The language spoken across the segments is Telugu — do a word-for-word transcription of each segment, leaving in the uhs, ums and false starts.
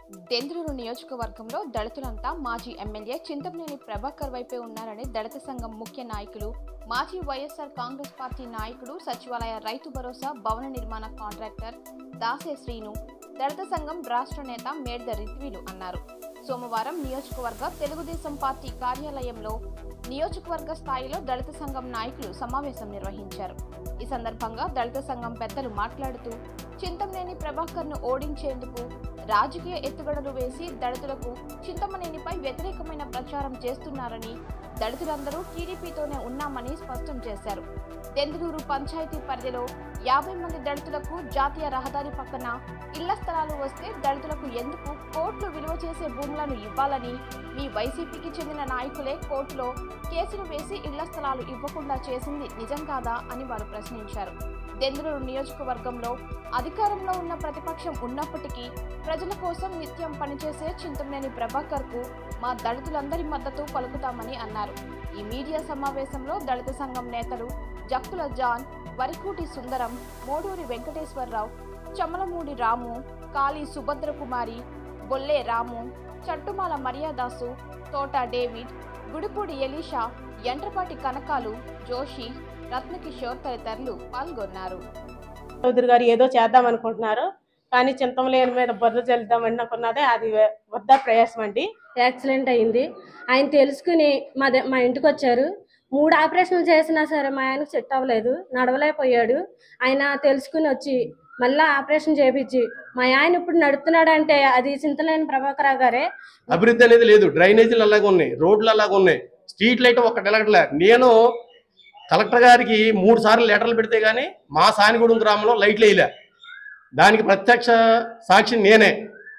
దెందులూరు నియోజకవర్గంలో దళితులంతా మాజీ ఎమ్మెల్యే చింతమనేని ప్రభాకర్ వైపే ఉన్నారని దళిత సంఘం ముఖ్య నాయకులు, మాజీ వైఎస్ఆర్ కాంగ్రెస్ పార్టీ నాయకుడు, సచివాలయ రైతు భరోసా భవన నిర్మాణ కాంట్రాక్టర్ దాసే శ్రీను, దళిత సంఘం రాష్ట్ర నేత మేడ్ద రిత్వీలు అన్నారు. సోమవారం నియోజకవర్గ తెలుగుదేశం పార్టీ కార్యాలయంలో నియోజకవర్గ స్థాయిలో దళిత సంఘం నాయకులు సమావేశం నిర్వహించారు. ఈ సందర్భంగా దళిత సంఘం పెద్దలు మాట్లాడుతూ, చింతమనేని ప్రభాకర్ ను ఓడించేందుకు రాజకీయ ఎత్తుగడలు వేసి దళితులకు చింతమనేనిపై వ్యతిరేకమైన ప్రచారం చేస్తున్నారని, దళితులందరూ టీడీపీతోనే ఉన్నామని స్పష్టం చేశారు. దెందులూరు పంచాయతీ పరిధిలో యాభై మంది దళితులకు జాతీయ రహదారి పక్కన ఇళ్ల స్థలాలు వస్తే దళితులకు ఎందుకు కోట్లు విలువ చేసే భూములను ఇవ్వాలని మీ వైసీపీకి చెందిన నాయకులే కోర్టులో కేసులు వేసి ఇళ్ల స్థలాలు ఇవ్వకుండా చేసింది నిజం కాదా అని వారు ప్రశ్నించారు. దెందులూరు నియోజకవర్గంలో అధికారంలో ఉన్న ప్రతిపక్షం ఉన్నప్పటికీ ప్రజల కోసం నిత్యం పనిచేసే చింతమనేని ప్రభాకర్ కు మా దళితులందరి మద్దతు పలుకుతామని అన్నారు. ఈ మీడియా సమావేశంలో దళిత సంఘం నేతలు Jakkula John, Varikuti Sundaram, Moduri Venkateswararao, Chamalamudi Ramu, Kali Subhadrakumari, Bolle Ramu, Chattumala Mariyadasu, Thota David, Gudipudi Elisha, Entrapati కనకాలు, Joshi, Ratna Kishore తదితరులు పాల్గొన్నారు. చౌదరి గారు ఏదో చేద్దాం అనుకుంటున్నారు, కానీ చింతమనేని మీద బురద చల్లుదామని అనుకున్నదే అది వద్ద ప్రయాసం అండి. యాక్సిడెంట్ అయింది. ఆయన తెలుసుకుని మా మా ఇంటికి వచ్చారు. మూడు ఆపరేషన్లు చేసినా సరే మా ఆయనకు సెట్ అవ్వలేదు, నడవలేకపోయాడు. ఆయన తెలుసుకుని వచ్చి మళ్ళా ఆపరేషన్ చేయించి మా ఆయన ఇప్పుడు నడుపుతున్నాడంటే అది చింతమనేని ప్రభాకర్ గారే. అభివృద్ధి అనేది లేదు, డ్రైనేజీలు అలాగే ఉన్నాయి, రోడ్లు అలాగే ఉన్నాయి, స్ట్రీట్ లైట్ ఒక్కటి ఎలగట్లే. నేను కలెక్టర్ గారికి మూడు సార్లు లెటర్లు పెడితే కానీ మా సానిగూడెం గ్రామంలో లైట్లు వేయలే. దానికి ప్రత్యక్ష సాక్షి నేనే.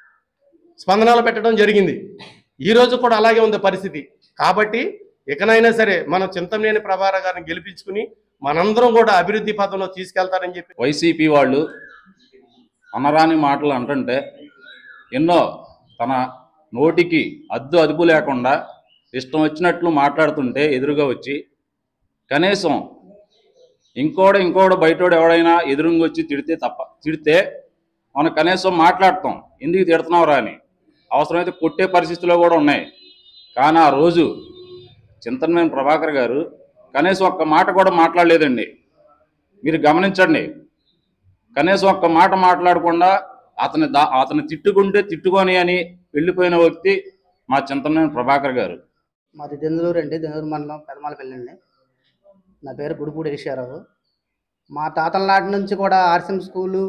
స్పందనలు పెట్టడం జరిగింది. ఈరోజు కూడా అలాగే ఉంది పరిస్థితి. కాబట్టి ఇకనైనా సరే మనం చింతమనేని ప్రభాకర్ గారిని గెలిపించుకుని మనందరం కూడా అభివృద్ధి పథంలో తీసుకెళ్తారని చెప్పి వైసీపీ వాళ్ళు అనరాని మాటలు అంటుంటే ఎన్నో తన నోటికి అద్దు అదుపు లేకుండా ఇష్టం వచ్చినట్లు మాట్లాడుతుంటే ఎదురుగా వచ్చి కనీసం ఇంకోడు ఇంకోడు బయటోడు ఎవడైనా ఎదురుగా వచ్చి తిడితే తప్ప తిడితే మనం కనీసం మాట్లాడతాం, ఎందుకు తిడుతున్నావురా అని. అవసరమైతే కొట్టే పరిస్థితుల్లో కూడా ఉన్నాయి. కానీ ఆ రోజు చింతమనేని ప్రభాకర్ గారు కనీసం ఒక్క మాట కూడా మాట్లాడలేదండి. మీరు గమనించండి, కనీసం ఒక్క మాట మాట్లాడకుండా అతని దా అతను తిట్టుకుంటే తిట్టుకొని అని వెళ్ళిపోయిన వ్యక్తి మా చింతమనేని ప్రభాకర్ గారు. మాది దెందులూరు అండి, దెందులూరు మండలం పెదమాలపల్లి అండి. నా పేరు గుడిపూడి ఎలీషారావు. మా తాతల నాటి నుంచి కూడా ఆర్సిఎం స్కూలు,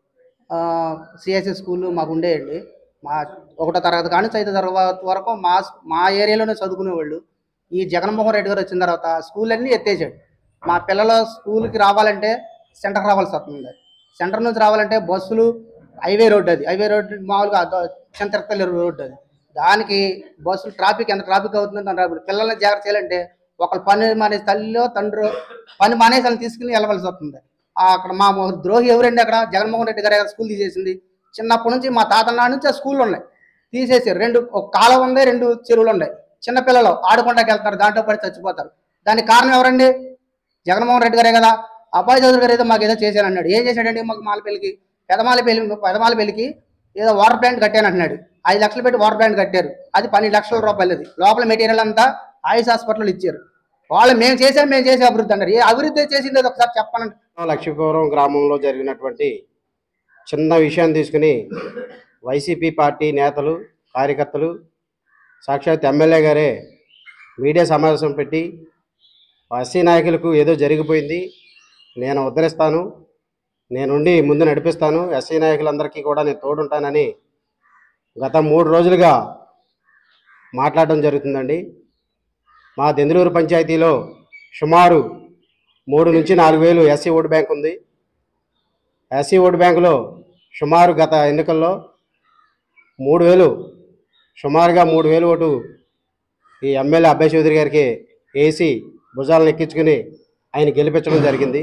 సిఎస్సి స్కూలు మాకు ఉండేయండి. మా ఒకటో తరగతి కానీ ఐదో తరగతి వరకు మా మా ఏరియాలోనే చదువుకునేవాళ్ళు. ఈ జగన్మోహన్ రెడ్డి గారు వచ్చిన తర్వాత స్కూల్ అన్నీ ఎత్తేసాడు. మా పిల్లలు స్కూల్కి రావాలంటే సెంటర్కి రావాల్సి వస్తుంది. సెంటర్ నుంచి రావాలంటే బస్సులు, హైవే రోడ్డు, అది హైవే రోడ్డు మామూలుగా చింతరపల్లి రోడ్డు, అది దానికి బస్సులు ట్రాఫిక్ ఎంత ట్రాఫిక్ అవుతుందంటే పిల్లల్ని జాగ్రత్త చేయాలంటే ఒకళ్ళు పని మానేసి తల్లిలో తండ్రి పని మానేసి వాళ్ళని తీసుకుని వెళ్ళవలసి వస్తుంది. అక్కడ మా ద్రోహి ఎవరండి? అక్కడ జగన్మోహన్ రెడ్డి గారు స్కూల్ తీసేసింది. చిన్నప్పటి నుంచి మా తాతల నాటి నుంచి ఆ స్కూళ్ళు ఉన్నాయి, తీసేసారు. రెండు ఒక కాలం ఉంది, రెండు చెరువులు ఉన్నాయి. చిన్నపిల్లలు ఆడుకుంటాకి వెళ్తారు, దాంట్లో పడి చచ్చిపోతారు. దానికి కారణం ఎవరండి? జగన్మోహన్ రెడ్డి గారే కదా. అబ్బాయి చౌదరి గారు ఏదో మాకు ఏదో చేశానన్నాడు. ఏం చేశాడండి? మాకు మాలపల్లికి పెదమాలపల్లి పెదమాలపల్లికి ఏదో వాటర్ ప్లాంట్ కట్టాను అంటున్నాడు. ఐదు లక్షలు పెట్టి వాటర్ ప్లాంట్ కట్టారు. అది పన్నెండు లక్షల రూపాయలు. అది లోపల మెటీరియల్ అంతా ఆయుష్ హాస్పిటల్ ఇచ్చారు. వాళ్ళు మేము చేసాం మేము చేసే అభివృద్ధి అన్నారు. ఏ అభివృద్ధి చేసింది అది ఒకసారి చెప్పనండి. లక్ష్మీపురం గ్రామంలో జరిగినటువంటి చిన్న విషయాన్ని తీసుకుని వైసీపీ పార్టీ నేతలు, కార్యకర్తలు, సాక్షాత్ ఎమ్మెల్యే గారే మీడియా సమావేశం పెట్టి ఎస్సీ నాయకులకు ఏదో జరిగిపోయింది, నేను ఉద్ధరిస్తాను, నేనుండి ముందు నడిపిస్తాను, ఎస్సీ నాయకులందరికీ కూడా నేను తోడుంటానని గత మూడు రోజులుగా మాట్లాడడం జరుగుతుందండి. మా దెందులూరు పంచాయతీలో సుమారు మూడు నుంచి నాలుగు వేలు ఎస్సీ ఓటు బ్యాంక్ ఉంది. ఎస్సీ ఓటు బ్యాంకులో సుమారు గత ఎన్నికల్లో మూడు వేలు సుమారుగా మూడు వేలు ఓటు ఈ ఎమ్మెల్యే అబ్బాయి చౌదరి గారికి వేసి భుజాలను ఎక్కించుకుని ఆయన గెలిపించడం జరిగింది.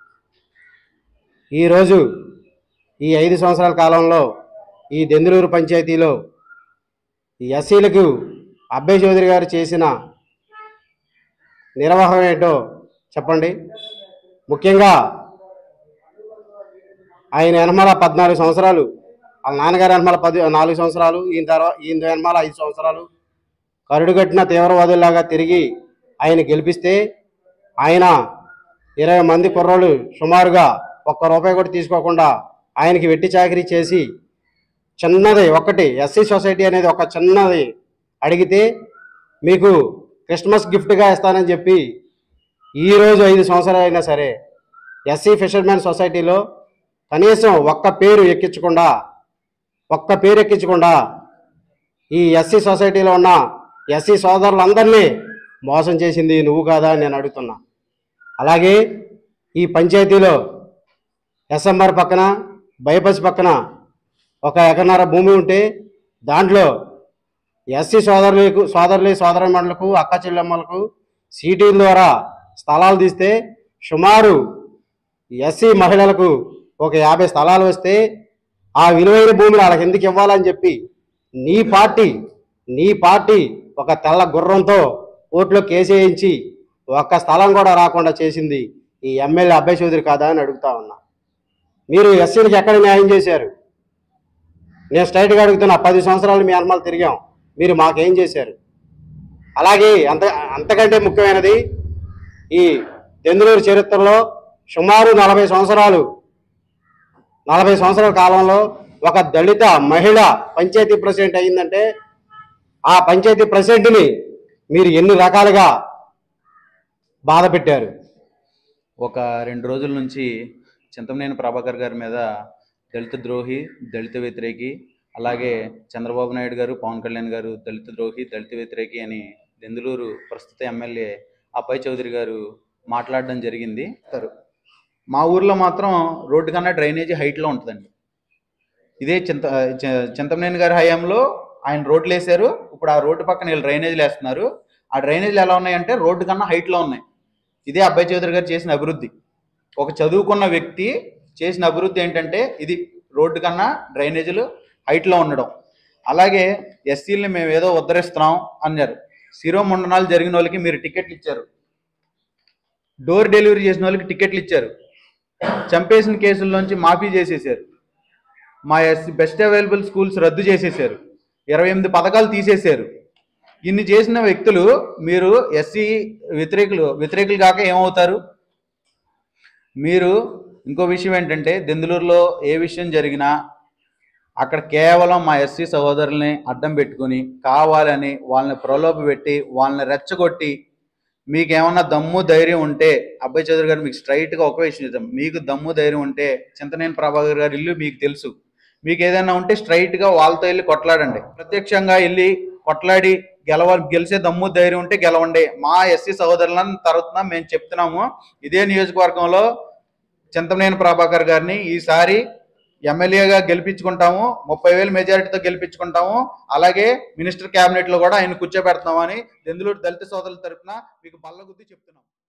ఈరోజు ఈ ఐదు సంవత్సరాల కాలంలో ఈ దెందులూరు పంచాయతీలో ఈ ఎస్సీలకు అబ్బాయి చౌదరి గారు చేసిన నిర్వహణ ఏంటో చెప్పండి. ముఖ్యంగా ఆయన ఎనమల పద్నాలుగు సంవత్సరాలు వాళ్ళ నాన్నగారు వెనమాల పది నాలుగు సంవత్సరాలు, ఈయన తర్వాత ఈయన వెనమాల ఐదు సంవత్సరాలు కరుడుగట్టిన తీవ్రవాదుల్లాగా తిరిగి ఆయన గెలిపిస్తే ఆయన ఇరవై మంది కుర్రోళ్ళు సుమారుగా ఒక్క రూపాయి కూడా తీసుకోకుండా ఆయనకి వెట్టి చాకరీ చేసి చిన్నది ఒకటి ఎస్సీ సొసైటీ అనేది ఒక చిన్నది అడిగితే మీకు క్రిస్మస్ గిఫ్ట్గా ఇస్తానని చెప్పి ఈరోజు ఐదు సంవత్సరాలు అయినా సరే ఎస్సీ ఫిషర్మెన్ సొసైటీలో కనీసం ఒక్క పేరు ఎక్కించకుండా ఒక్క పేరు ఎక్కించకుండా ఈ ఎస్సీ సొసైటీలో ఉన్న ఎస్సీ సోదరులందరినీ మోసం చేసింది నువ్వు కాదా అని నేను అడుగుతున్నా. అలాగే ఈ పంచాయతీలో ఎస్ఎంఆర్ పక్కన బైపాస్ పక్కన ఒక ఎకరన్నర భూమి ఉంటే దాంట్లో ఎస్సీ సోదరులకు సోదరులు సోదరమణులకు అక్క చెల్లెమ్మలకు సీటీల ద్వారా స్థలాలు తీస్తే సుమారు ఎస్సీ మహిళలకు ఒక యాభై స్థలాలు వస్తే ఆ విలువైన భూమిని వాళ్ళకి ఎందుకు ఇవ్వాలని చెప్పి నీ పార్టీ నీ పార్టీ ఒక తెల్ల గుర్రంతో కోర్టులో కేసు వేయించి ఒక్క స్థలం కూడా రాకుండా చేసింది ఈ ఎమ్మెల్యే అబ్బాయి చౌదరి కాదా అని అడుగుతా ఉన్నా. మీరు ఎస్సీలకు ఎక్కడ న్యాయం చేశారు? నేను స్ట్రైట్గా అడుగుతున్నా. పది సంవత్సరాలు మీ అన్నమాలు తిరిగాం, మీరు మాకేం చేశారు? అలాగే అంత అంతకంటే ముఖ్యమైనది ఈ దెందులూరు చరిత్రలో సుమారు నలభై సంవత్సరాలు నలభై సంవత్సరాల కాలంలో ఒక దళిత మహిళ పంచాయతీ ప్రెసిడెంట్ అయిందంటే ఆ పంచాయతీ ప్రెసిడెంట్ని మీరు ఎన్ని రకాలుగా బాధ పెట్టారు? ఒక రెండు రోజుల నుంచి చింతమనేని ప్రభాకర్ గారి మీద దళిత ద్రోహి, దళిత వ్యతిరేకి, అలాగే చంద్రబాబు నాయుడు గారు, పవన్ కళ్యాణ్ గారు దళిత ద్రోహి, దళిత వ్యతిరేకి అని దెందులూరు ప్రస్తుత ఎమ్మెల్యే అబ్బాయి చౌదరి గారు మాట్లాడడం జరిగింది. మా ఊర్లో మాత్రం రోడ్డు కన్నా డ్రైనేజీ హైట్లో ఉంటుందండి. ఇదే చింత చింతమనేని గారి హయాంలో ఆయన రోడ్లు వేశారు. ఇప్పుడు ఆ రోడ్డు పక్కన వీళ్ళు డ్రైనేజీలు వేస్తున్నారు. ఆ డ్రైనేజీలు ఎలా ఉన్నాయంటే రోడ్డు కన్నా హైట్లో ఉన్నాయి. ఇదే అబ్బాయి చౌదరి గారు చేసిన అభివృద్ధి. ఒక చదువుకున్న వ్యక్తి చేసిన అభివృద్ధి ఏంటంటే ఇది రోడ్డు కన్నా డ్రైనేజీలు హైట్లో ఉండడం. అలాగే ఎస్సీలని మేము ఏదో ఉద్ధరిస్తున్నాం అన్నారు. శిరోముండనాలు జరిగిన వాళ్ళకి మీరు టికెట్లు ఇచ్చారు, డోర్ డెలివరీ చేసిన వాళ్ళకి టికెట్లు ఇచ్చారు, చంపేసిన కేసుల్లోంచి మాఫీ చేసేసారు, మా ఎస్సీ బెస్ట్ అవైలబుల్ స్కూల్స్ రద్దు చేసేసారు, ఇరవై ఎనిమిది పథకాలు తీసేశారు. ఇన్ని చేసిన వ్యక్తులు మీరు ఎస్సీ వ్యతిరేకులు వ్యతిరేకులు కాక ఏమవుతారు? మీరు ఇంకో విషయం ఏంటంటే దెందులూరులో ఏ విషయం జరిగినా అక్కడ కేవలం మా ఎస్సీ సహోదరుల్ని అడ్డం పెట్టుకుని కావాలని వాళ్ళని ప్రలోభ పెట్టి వాళ్ళని రెచ్చగొట్టి మీకేమన్నా దమ్ము ధైర్యం ఉంటే అబ్బాయి చౌదరి గారు మీకు స్ట్రైట్గా ఒక విషయం చెప్తాం. మీకు దమ్ము ధైర్యం ఉంటే చింతనేని ప్రభాకర్ గారి ఇల్లు మీకు తెలుసు. మీకు ఏదైనా ఉంటే స్ట్రైట్గా వాళ్ళతో వెళ్ళి కొట్లాడండి. ప్రత్యక్షంగా వెళ్ళి కొట్లాడి గెలవ గెలిచే దమ్ము ధైర్యం ఉంటే గెలవండి. మా ఎస్సీ సహోదరులను తరపున మేము చెప్తున్నాము. ఇదే నియోజకవర్గంలో చింతమనేని ప్రభాకర్ గారిని ఈసారి ఎమ్మెల్యేగా గెలిపించుకుంటాము, ముప్పై వేలు మెజారిటీతో గెలిపించుకుంటాము. అలాగే మినిస్టర్ క్యాబినెట్లో కూడా ఆయన కూర్చోబెడతామని దెందులూరు దళిత సోదరుల తరపున మీకు బల్లగుద్ది చెప్తున్నాం.